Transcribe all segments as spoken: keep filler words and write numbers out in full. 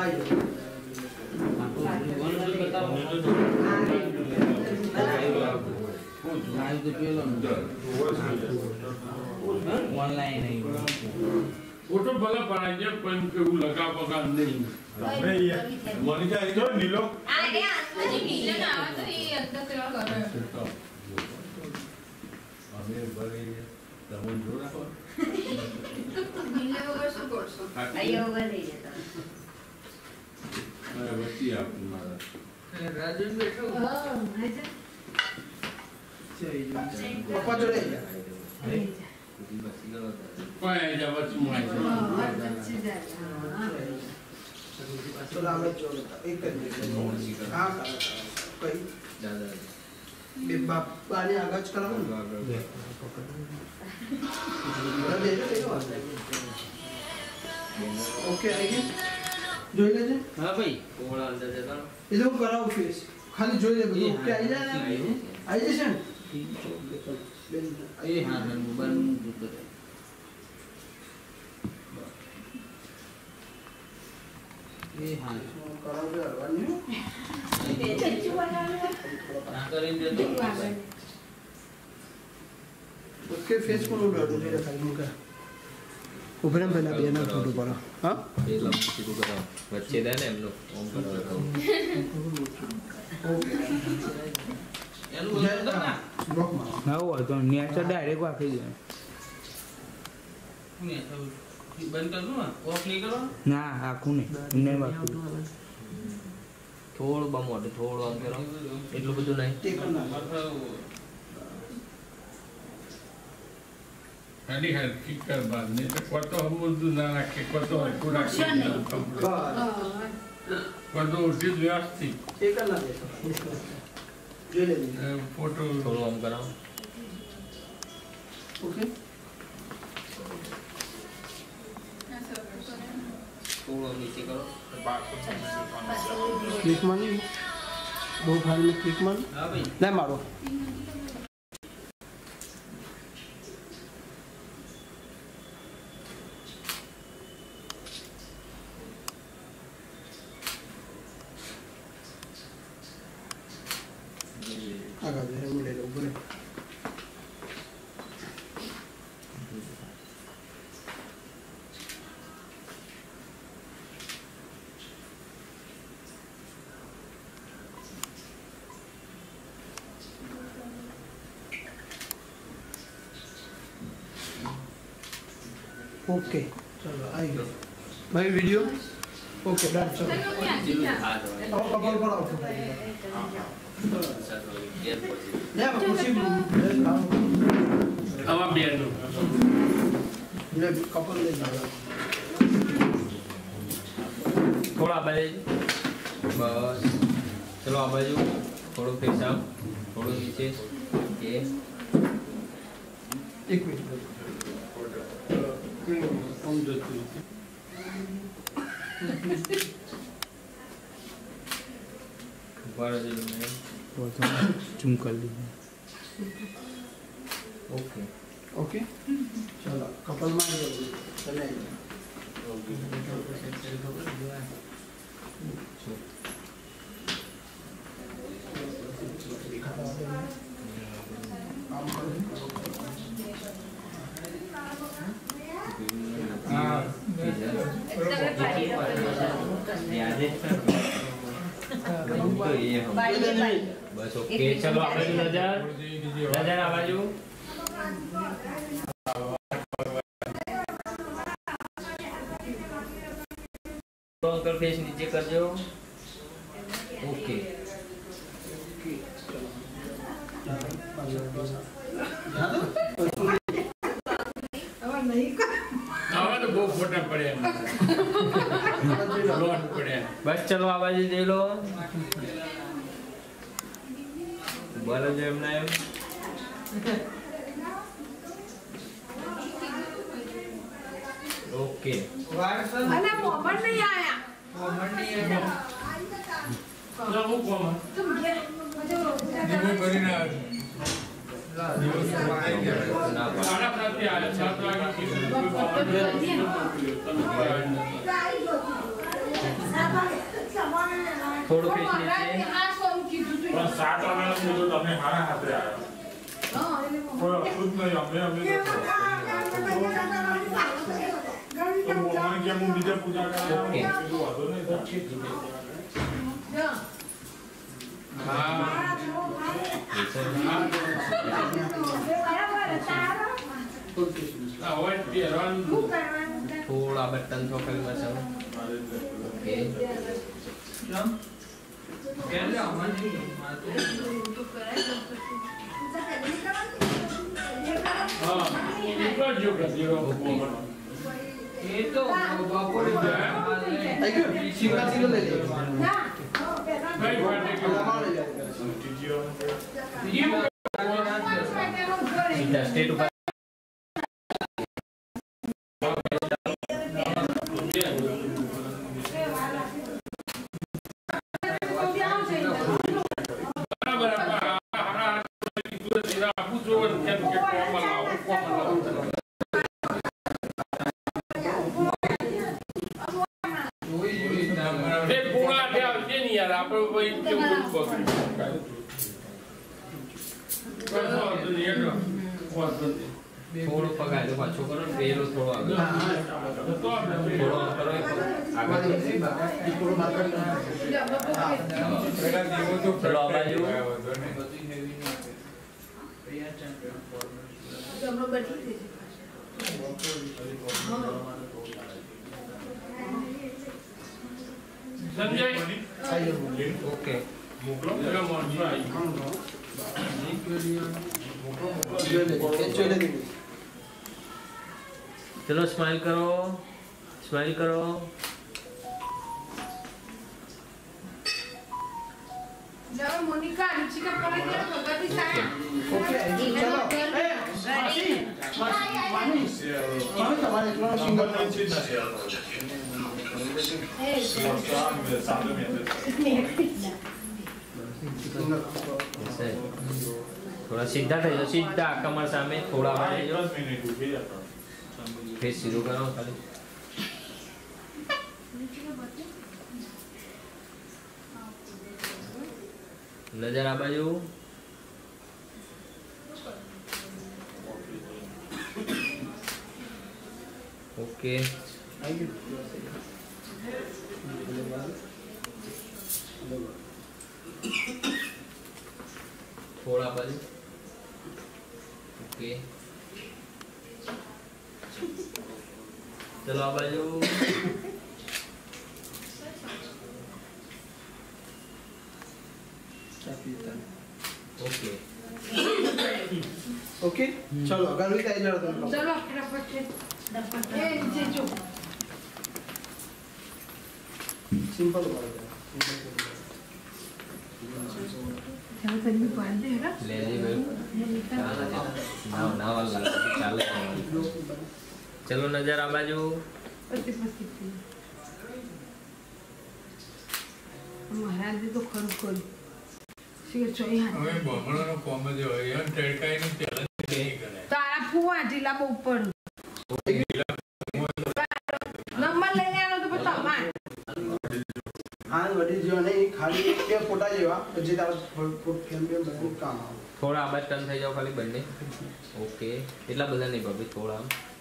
online नहीं photo भला पड़ाइए पण के वो लगा पका नहीं नहीं ये मोनिका ये जो नीलो आ रे आज नीलो ना आवा तो ये अंदर से और कर हमें बड़े तमन जोड़ा नीले वगैरह सब करसो आइए वगैरह ले जाता अरे बच्ची आप तुम्हारा राजू बैठो हां आजा पापा जोड़े पाए जा बच्ची मुआई अच्छी जा चलो हमें जोड़ता एक कर दे हां कोई दादा बे बाप पानी आगाज कराओ दे दे दे ओके आइए જોઈ લેજે હા ભાઈ કોળા અંદર જતા એ તો કરાવ ફેસ ખાલી જોઈ લે બધું ઓકે આવી જાય આવી જશે ને એ હા હા મોબાઈલ જોતો રહે એ હા કરાવ દે હરવાની ચચ્ચુ બનાવે ના કરી દે તો ઓકે ફેસ પર ઉડાડો લે ખાલી મુકા ઉભરામ પહેલા બે ના ફોટો પાડો હા એ લંબી તું કરાવ વચ્ચે દે ને એમનો ઓમ કરાવ ઓકે એનું બોલ તો ના બ્લોક માં ના હોય તો નેચર ડાયરેક્ટ વાપરી જાય ને તો બંધ કર દો ને ઓફ નહીં કરો ના આખું નહીં એમને વાપરી થોડું બમ મોટું થોડું આમ કરો એટલું બધું નહીં તે કર ના खाली हल्की कर बाद नहीं तो क्वातो हम बोलते ना ना के क्वातो पूरा क्वातो उठित व्यवस्थित તે કર ના દે જોઈ લે फोटो થોડું આમ કરાવ ઓકે થોડું આમ નીચે કરો ક્લિક મારી દો ફાઇલ में क्लिक मार હા ભાઈ ले मारो आगा दे हम ले लो बोले ओके चलो आई गयो भाई वीडियो ओके डन चलो आओ कपल पर आओ ले मैं कुछ भी अब आप बियर लो ले कपल ले जाओ થોડા આ બાજુ બસ ચલો આ બાજુ થોડું ફેસ આપ થોડું નીચે ઓકે एक मिनट हम देते ऊपर जो है वो तो चुम कर लीजिए ओके ओके चलो कपल में चले बस ओके चलो आ बाजू नजर नजर आ बाजू अंकल फेस नीचे कर दो ओके आवाज बहुत फोटा पड़े लोट पड़े बस चलो आ बाजू दे लो बोलो जो एमना एम ओके अरे मोहम्मद नहीं आया मोहम्मद नहीं आया ना वो कौन तुम ये मुझे दिवो करी ना दिवो सवाई ना साढ़े सात ही आया सात वागे की થોડું ફેસ નીચે પણ સાત વાગ્યાનો કીધું તમે મારા હાથે આવ્યા કોઈ અસુદ નહીં અમે અમે તો મોહન કે હું બીજા પૂજા કરવા કીધું વાંધો નહીં હા આ હોય પહેરવાનું થોડા બટન તો કરી બચાવો ઓકે હા એટલો જ યોગ દીરો એ તો બાપોરે આઈ ગયો શિવરાત્રી લઈ લે કઈ વાટે કે સીધા સ્ટેટ ઉપર થોડો પગાજો પાછો કરો ને પેલો થોડો આગળ થોડો કરો આગળ ચલો આ બાજુ સમજાય ઓકે મોકલો પેલો માણસો આવી ચલો સ્માઈલ કરો સ્માઈલ કરો મોનિકા રુચિકા પકડી કે ભગવતી સાહેબ ઓકે ચલો એ માસી માસી મામી મામી તમારે એકલો સિંગલ નંબર નથી નથી આવતો સામે મેં थोड़ा सीधा થઈ જાઓ सीधा कमर सामे थोड़ा वाले जो दस मिनिट उठे जाता फेस शुरू करो खाली नजर आ बाजू ओके थोड़ा बाजू ओके चलो आ बाजू ओके ओके चलो गलवी आई जा रहा चलो फटाफट ए नीचे जो सिंपल चलो तनी पाल दे ना ले ली भाई ना ना वाला चालू चलो नजर आ बाजू पति पति महाराज तो खर खोल सिर चोई हाथ હવે બમણોનો કોમેડી હોય એમ ટેડકાઈની ચેલેન્જ નહીં કરે તારા ફુવા ઢીલા બહુ ઉપર નંબર લઈને આનો તો બતા માં हां वडी जो नहीं खाली के फोटा जेवा પછી તારો ફોટ કેમ કેમ બધું કામ આવે થોડા આબાજ ટર્ન થઈ જાવ ખાલી બંને ઓકે એટલા બધા નહીં ભાભી થોડા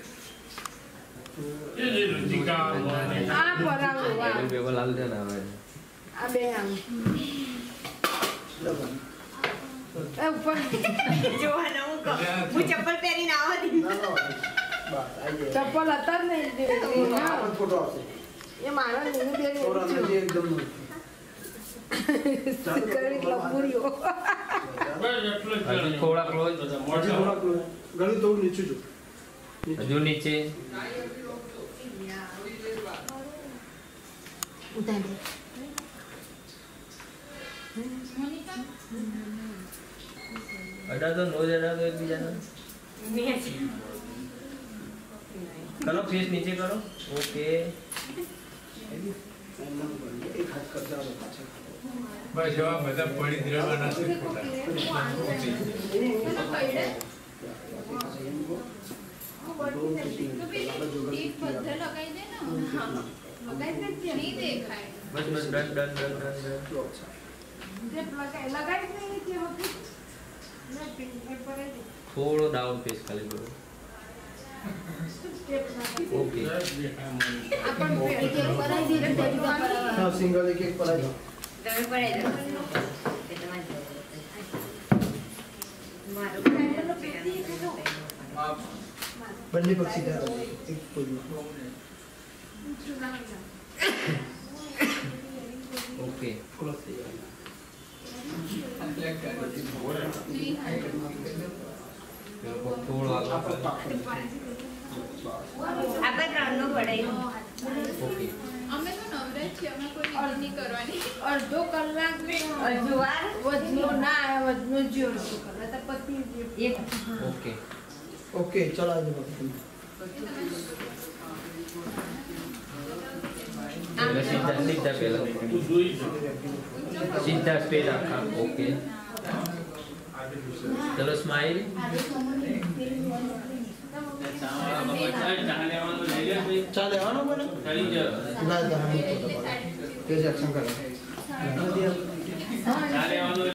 એ જે રુચિકા આ પરાવો વા ટેબલ પેપર લાલ છે ને હવે આ બે આમ એ ઉપર જોવાના હું કહું હું ચપ્પલ પહેરીને આવવા દી ના ના બસ આઈ જાય ચપ્પલ હતા જ નહીં આ ફોટો આવશે એ મારા નીનું બે થોડા નજી એકદમ કરી લપુરીઓ બસ એટલું જ હજુ થોડા ક્લોઝ હજી થોડા ગળું થોડું નીચું જો હજુ નીચે ઉતાર અડા તો નો જરા તો એકબીજાને કરો ફેસ નીચે કરો ઓકે એક હાથ કરતા રહો પાછળ બસ એવા બધા પડી જ રહેવાના છે ખોટા એક પથ્થર લગાઈ દે ને હા લગાઈ દે નહીં દેખાય બસ બસ ડન ડન ડન ડન થોડો ડાઉન ફેસ ખાલી કરો ઓકે હા સિંગલ એક એક પડાઈ દો તમે પડાઈ દો બંને પક્ષી ધારો એક પોઝમાં ઓકે ફોલો થઈ જાય થોડો આગળ આપણે ત્રણનો પડાઈ ઓકે અમે તો નવરા છીએ અમે કોઈ રીત નહીં કરવાની અડધો કલાક અડધો વાર વધનો ના આવ્યો વધનો જો અડધો કલાક તો પતિ એક ઓકે ઓકે ચલો આજે બાકી એટલે સીધા સીધા પહેલા તું જોઈ છે સીધા સ્પેડ આખા ઓકે ચલો સ્માઈલ ચા લેવાનો બને ના ના તે જ એક્શન કરો